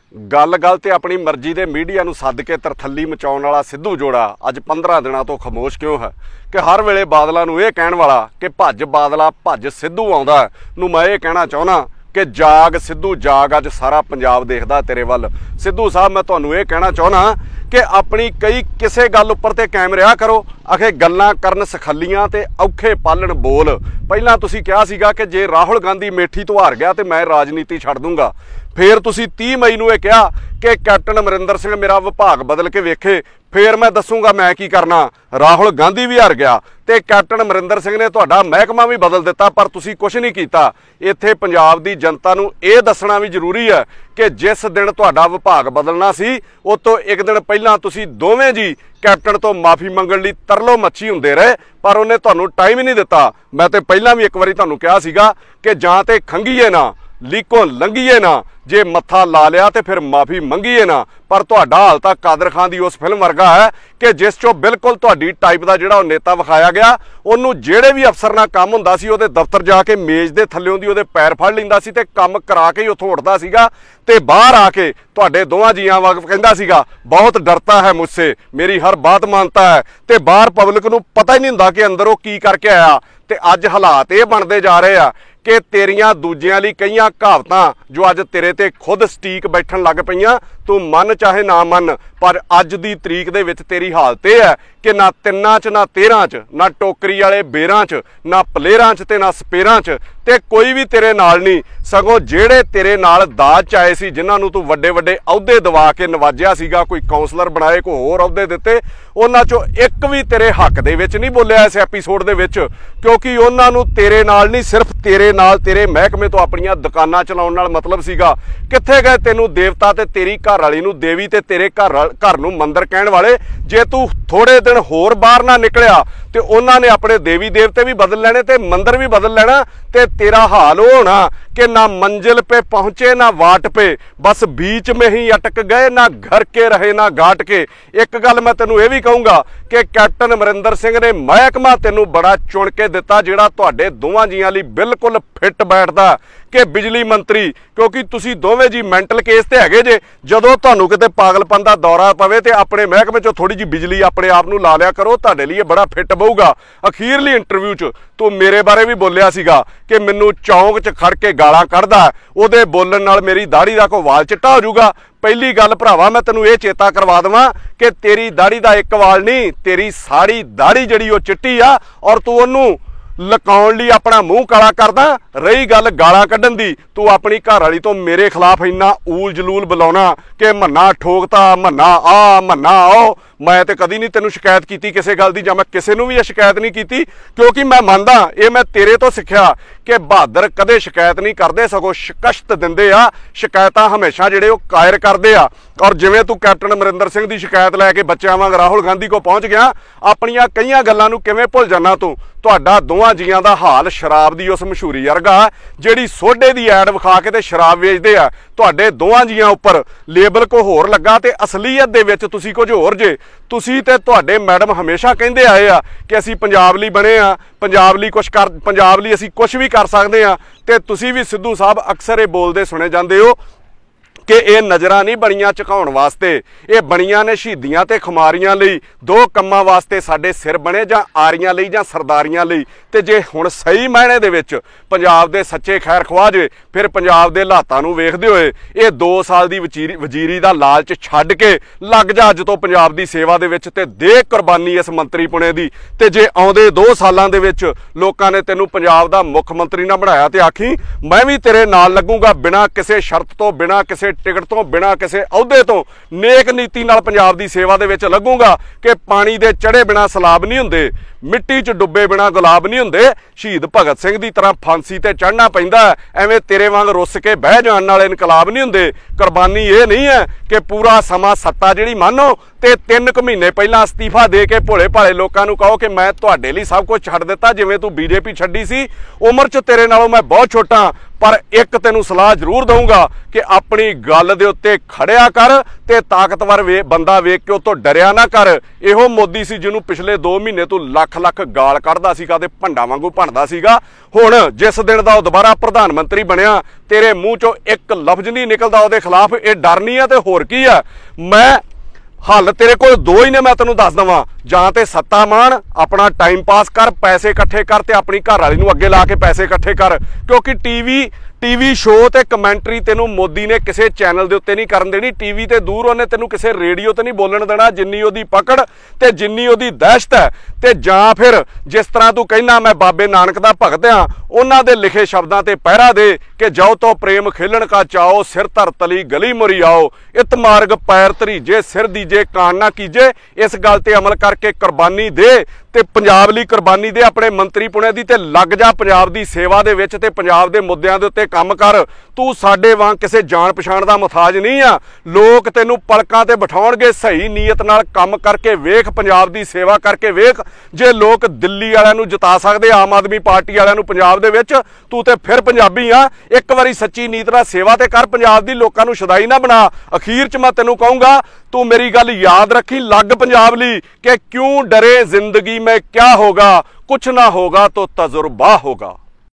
गल गल ते अपनी मर्जी दे मीडिया नूं सद के तरथली मचाउण वाला सिद्धू जोड़ा अज 15 दिनों तो खामोश क्यों है कि हर वेले बादलों नूं इह कहण वाला कि भज बादला भज सिद्धू आउंदा नूं मैं ये कहना चाहुंदा कि जाग सिद्धू जाग, अज सारा पंजाब देखदा तेरे वल। सिद्धू साहब मैं तुहानूं ये कहना चाहुंदा कि अपनी कई किसे गल उपर ते कायम रहा करो। आखे गल्लां करन सखलियां ते औखे पालण बोल। पहलां तुसीं कहा सीगा कि जे राहुल गांधी मेठी तो हार गया तो मैं राजनीति छड्ड दूंगा, फिर तुसीं 30 मई नूं यह कहा कि कैप्टन अमरिंदर सिंह मेरा विभाग बदल के वेखे, फिर मैं दसूंगा मैं की करना। राहुल गांधी भी हार गया तो कैप्टन अमरिंदर सिंह ने तुहाडा महकमा भी बदल दिता, पर तुसीं कुछ नहीं कीता। इत्थे पंजाब दी जनता नूं इह दसना भी जरूरी है कि जिस दिन तुहाडा विभाग बदलना सी उस तो एक दिन पहलां तुसीं दोवें जी कैप्टन तो माफ़ी मंगण लई तरलो मच्छी हुंदे रहे, पर उन्हें तुहानूं टाइम ही नहीं दिता। मैं तो पहलां भी एक वारी तुहानूं कहा सीगा कि जां ते खंघीए ना लीकों लंघीए ना, जे मत्था ला लिया तो फिर माफ़ी मंगीए ना। पर तुहाडा हाल तां कादर खान दी उस फिल्म वर्गा है कि जिस चों बिल्कुल तुहाडी टाइप का जिहड़ा नेता विखाया गया, उन्होंने जेड़े भी अफसर नाल काम हुंदा सी उहदे दफ्तर जाके मेज दे थल्लिओं दी उहदे पैर फड़ लैंदा सी ते काम करा के ही उत्थों उठदा सीगा ते बाहर आके तुहाडे दोवां जीआं वांग कहंदा सीगा बहुत डरता है मुझसे, मेरी हर बात मानता है। ते बाहर पब्लिक नूं पता ही नहीं हुंदा कि अंदर वो की करके आया। ते अज हालात ये बनते जा रहे आ कि तेरियां दूजियां लई कईयां कहावतां जो अज तेरे ते खुद सटीक बैठन लग पईयां, तू मन चाहे ना मन, पर अज दी तरीक दे विच तेरी हालत यह है कि ना तिन्नां च ना 13 च ना टोकरी वाले बेरां च ना पलेरां च ते ना स्पेरां च ते कोई भी तेरे नाल नहीं। सगों जेड़े तेरे नाल दाज च आए सी, जिन्हां नूं तू वड्डे वड्डे अहुदे दवा के नवाजिया सीगा, कोई कौंसलर बनाए कोई होर अहुदे दिते, उन्हां चों एक भी तेरे हक दे विच नहीं बोलिया इस एपीसोड दे विच, क्योंकि उन्हां नूं तेरे नाल नहीं सिर्फ तेरे नाल तेरे महकमे तो अपनियां दुकानां चलाउण नाल मतलब सीगा। कित्थे गए तैनूं देवता ते तेरी घर वाली नूं देवी ते तेरे घर नूं मंदिर कहण वाले? जे तू थोड़े दिन होर बाहर ना निकलिया ते उन्होंने अपने देवी देवते भी बदल लेने ते मंदिर भी बदल लेना, ते तेरा हाल वो होना कि ना मंजिल पे पहुंचे ना वाट पे, बस बीच में ही अटक गए, ना घर के रहे ना घाट के। एक गल मैं तेनों ये भी कहूँगा कि कैप्टन अमरिंदर सिंह ने महकमा तेनों बड़ा चुन के दिता जिहड़ा तुहाडे दोवां जीआं लई बिल्कुल फिट बैठदा कि बिजली मंत्री, क्योंकि तुसी दोवें जी मैंटल केस ते हैगे जे। जदों तुहानूं किते पागलपन दा दौरा पवे ते अपने महकमे चों थोड़ी जी बिजली अपने आप नूं ला लिया करो, तुहाडे लिए बड़ा फिट बहूगा। अखीरली इंटरव्यू च तू मेरे बारे भी बोलिया सीगा कि मैनूं चौंक च खड़ के गालां कढ़दा, उहदे बोलण नाल मेरी दाढ़ी दा कोई वाल चिट्टा हो जाऊगा। पहली गल भरावा मैं तेनों ये चेता करवा देवां कि तेरी दाढ़ी दा एक वाल नहीं, तेरी सारी दाढ़ी जिहड़ी ओह चिट्टी आ, और तू उहनूं लकाउण लई अपना मूँह काला करदा। रही गल गालां कड्ढण दी, तू अपनी घरवाली तो मेरे खिलाफ इन्ना ऊल जलूल बुलाउणा कि मन्ना ठोकता, मन्ना आ मन्ना आओ। मैं तो कदी नहीं तेनों शिकायत की किसी गल की, जां मैं किसी नूं भी शिकायत नहीं की, क्योंकि मैं मानदा ये मैं तेरे तो सिक्ख्या कि बहादुर कदे शिकायत नहीं करते, सगों शिकस्त दिंदे आ। शिकायतां हमेशा जिहड़े वो कायर करदे आ। और जिवें तू कैप्टन अमरिंदर सिंह की शिकायत लैके बच्चों वांग राहुल गांधी को पहुँच गया, अपनियां कईयां गल्लां नूं किवें भुल जाना तू। तुहाडा दोवां जीआं दा हाल शराब की उस मशहूरी वर्गा जिहड़ी सोडे की ऐड विखा के ते शराब वेचदे आ। तुहाडे दोवां जीआं उपर लेबल को होर लगा ते असलीयत दे विच तुसीं कुछ होर जे। तुसीं ते तुहाडे मैडम हमेशा कहंदे आए आ कि असीं पंजाब लई बने आ, पंजाब लई कुछ कर, पंजाब लई असीं कुछ भी कर सकदे आ। ते तुसीं भी सिद्धू साहब अक्सर ये बोलदे सुने जांदे हो कि ये नज़रां नहीं बणियां झुकाउण वास्ते, ये बणियां ने शहीदियां ते खुमारियां लई, दो कम्मां वास्ते साडे सिर बने जां आरियां लई जां सरदारियां लई। ते जे हुण सही मायने दे विच पंजाब दे सच्चे खैर ख्वाह जे, फिर पंजाब दे हालातां नूं वेखदे होए ये 2 साल दी वजीरी दा लालच छड्ड के लग जा अज तो पंजाब दी सेवा दे विच ते दे कुर्बानी इस मंत्री पुणे दी। ते जे आउंदे 2 सालां दे विच लोकां ने तैनूं पंजाब दा मुख मंत्री ना बनाया ते आखी मैं भी तेरे नाल लगूंगा, बिना किसी शर्त तो, बिना किसी टिकट तो, बिना किसी अहुदे तो, नेक नीति नाल पंजाब दी सेवा दे विच लगूंगा कि पानी दे चढ़े बिना सलाब नहीं हुंदे, मिट्टी च डुब्बे बिना गुलाब नहीं हुंदे। शहीद भगत सिंह की तरह फांसी ते चढ़ना पैंदा, एवें तेरे वांग रुस के बह जाण वाले इनकलाब नहीं हुंदे। कुर्बानी ये नहीं है कि पूरा समा सत्ता जिहड़ी मानो ਤੇ 3 ਕੁ ਮਹੀਨੇ ਪਹਿਲਾਂ ਅਸਤੀਫਾ ਦੇ ਕੇ ਭੋਲੇ ਭਾਲੇ ਲੋਕਾਂ ਨੂੰ ਕਹੋ ਕਿ ਮੈਂ ਤੁਹਾਡੇ ਲਈ ਸਭ ਕੁਝ ਛੱਡ ਦਿੱਤਾ, ਜਿਵੇਂ ਤੂੰ ਬੀਜੇਪੀ ਛੱਡੀ ਸੀ। ਉਮਰ 'ਚ ਤੇਰੇ ਨਾਲੋਂ ਮੈਂ ਬਹੁਤ ਛੋਟਾ, ਪਰ ਇੱਕ ਤੈਨੂੰ ਸਲਾਹ ਜ਼ਰੂਰ ਦਊਂਗਾ ਕਿ ਆਪਣੀ ਗੱਲ ਦੇ ਉੱਤੇ ਖੜਿਆ ਕਰ ਤੇ ਤਾਕਤਵਰ ਬੰਦਾ ਵੇਖ ਕੇ ਉਹ ਤੋਂ ਡਰਿਆ ਨਾ ਕਰ। ਇਹੋ ਮੋਦੀ ਸੀ ਜਿਹਨੂੰ ਪਿਛਲੇ 2 ਮਹੀਨੇ ਤੋਂ ਲੱਖ ਲੱਖ ਗਾਲ ਕੱਢਦਾ ਸੀਗਾ ਤੇ ਭੰਡਾ ਵਾਂਗੂ ਭੰਡਦਾ ਸੀਗਾ। ਹੁਣ ਜਿਸ ਦਿਨ ਦਾ ਉਹ ਦੁਬਾਰਾ ਪ੍ਰਧਾਨ ਮੰਤਰੀ ਬਣਿਆ, ਤੇਰੇ ਮੂੰਹ 'ਚੋਂ ਇੱਕ ਲਫ਼ਜ਼ ਨਹੀਂ ਨਿਕਲਦਾ ਉਹਦੇ ਖਿਲਾਫ। ਇਹ ਡਰ ਨਹੀਂ ਆ ਤੇ ਹੋਰ ਕੀ ਆ। ਮੈਂ ਹੱਲ ਤੇਰੇ ਕੋਲ 2 ਹੀ ਨੇ, ਮੈਂ ਤੈਨੂੰ ਦੱਸ ਦਵਾਂ। ਜਾਂ ਤੇ ਸੱਤਾ ਮਾਣ, ਆਪਣਾ ਟਾਈਮ ਪਾਸ ਕਰ, ਪੈਸੇ ਇਕੱਠੇ ਕਰ ਤੇ ਆਪਣੀ ਘਰ ਵਾਲੀ ਨੂੰ ਅੱਗੇ ਲਾ ਕੇ ਪੈਸੇ ਇਕੱਠੇ ਕਰ, ਕਿਉਂਕਿ ਟੀਵੀ ਸ਼ੋਅ ਤੇ ਕਮੈਂਟਰੀ ਤੈਨੂੰ ਮੋਦੀ ਨੇ ਕਿਸੇ ਚੈਨਲ ਦੇ ਉੱਤੇ ਨਹੀਂ ਕਰਨ ਦੇਣੀ। ਟੀਵੀ ਤੇ ਦੂਰ ਉਹਨੇ ਤੈਨੂੰ ਕਿਸੇ ਰੇਡੀਓ ਤੇ ਨਹੀਂ ਬੋਲਣ ਦੇਣਾ, ਜਿੰਨੀ ਉਹਦੀ ਪਕੜ ਤੇ ਜਿੰਨੀ ਉਹਦੀ ਦਹਿਸ਼ਤ ਹੈ। ਤੇ ਜਾਂ ਫਿਰ ਜਿਸ ਤਰ੍ਹਾਂ ਤੂੰ ਕਹਿਣਾ ਮੈਂ ਬਾਬੇ ਨਾਨਕ ਦਾ ਭਗਤ ਆ, ਉਹਨਾਂ ਦੇ ਲਿਖੇ ਸ਼ਬਦਾਂ ਤੇ ਪਹਿਰਾ ਦੇ ਕਿ ਜਾਓ ਤੋਂ ਪ੍ਰੇਮ ਖੇਲਣ ਕਾ ਚਾਓ, ਸਿਰ ਧਰ ਤਲੀ ਗਲੀ ਮੁਰੀ ਆਓ, ਇਤ ਮਾਰਗ ਪੈਰ ਧਰੀਜੇ, ਸਿਰ ਦੀਜੇ ਕਾਣ ਨਾ ਕੀਜੇ। ਇਸ ਗੱਲ ਤੇ ਅਮਲ ਕਰਕੇ ਕੁਰਬਾਨੀ ਦੇ ਤੇ ਪੰਜਾਬ ਲਈ ਕੁਰਬਾਨੀ ਦੇ, ਆਪਣੇ ਮੰਤਰੀ ਪੁਣੇ ਦੀ, ਤੇ ਲੱਗ ਜਾ ਪੰਜਾਬ ਦੀ ਸੇਵਾ ਦੇ ਵਿੱਚ ਤੇ ਪੰਜਾਬ ਦੇ ਮੁੱਦਿਆਂ ਦੇ ਉੱਤੇ ਕੰਮ ਕਰ। ਤੂੰ ਸਾਡੇ ਵਾਂਗ ਕਿਸੇ ਜਾਣ ਪਛਾਣ ਦਾ ਮੁਹਤਾਜ ਨਹੀਂ ਆ। ਲੋਕ ਤੈਨੂੰ ਪਲਕਾਂ ਤੇ ਬਿਠਾਉਣਗੇ, ਸਹੀ ਨੀਅਤ ਨਾਲ ਕੰਮ ਕਰਕੇ ਵੇਖ, ਪੰਜਾਬ ਦੀ ਸੇਵਾ ਕਰਕੇ ਵੇਖ। ਜੇ ਲੋਕ ਦਿੱਲੀ ਵਾਲਿਆਂ ਨੂੰ ਜਿਤਾ ਸਕਦੇ, ਆਮ ਆਦਮੀ ਪਾਰਟੀ ਵਾਲਿਆਂ ਨੂੰ ਪੰਜਾਬ ਦੇ ਵਿੱਚ, ਤੂੰ ਤੇ ਫਿਰ ਪੰਜਾਬੀ ਆ। ਇੱਕ ਵਾਰੀ ਸੱਚੀ ਨੀਤ ਨਾਲ ਸੇਵਾ ਤੇ ਕਰ ਪੰਜਾਬ ਦੀ, ਲੋਕਾਂ ਨੂੰ ਸ਼ਦਾਈ ਨਾ ਬਣਾ। ਅਖੀਰ 'ਚ ਮੈਂ ਤੈਨੂੰ ਕਹੂੰਗਾ, ਤੂੰ ਮੇਰੀ ਗੱਲ ਯਾਦ ਰੱਖੀ, ਲੱਗ ਪੰਜਾਬ ਲਈ ਕਿ ਕਿਉਂ ਡਰੇ ਜ਼ਿੰਦਗੀ में क्या होगा, कुछ ना होगा तो तजुर्बा होगा।